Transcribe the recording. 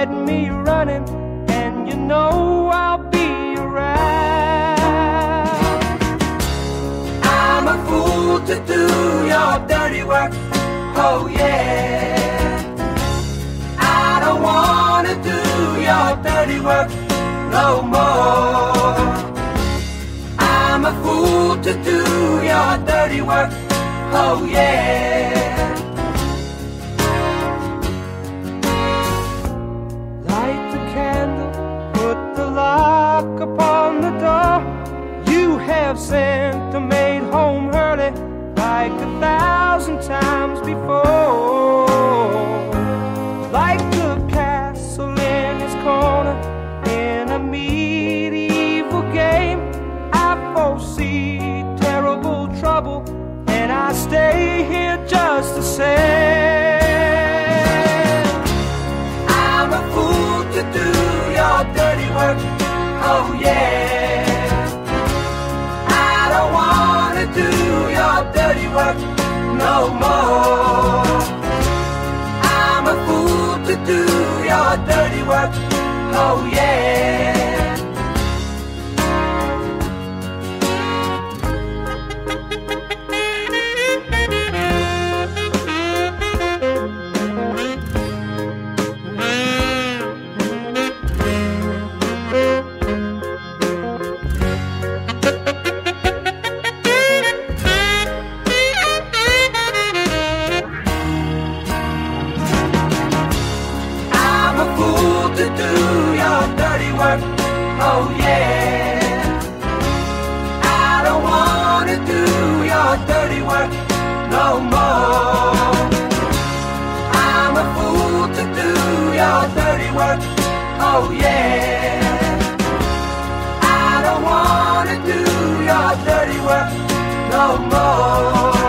set me running, and you know I'll be around. I'm a fool to do your dirty work, oh yeah. I don't wanna do your dirty work no more. I'm a fool to do your dirty work, oh yeah. Light the candle, put the lock upon the door. You have sent the maid home early like 1,000 times before. Like the castle in his corner in a medieval game, I foresee terrible trouble, and I stay here just the same. I'm a fool to do your dirty work, oh yeah. I don't wanna do your dirty work no more. I'm a fool to do your dirty work, oh yeah. Oh yeah, I don't wanna do your dirty work no more. I'm a fool to do your dirty work, oh yeah. I don't wanna do your dirty work no more.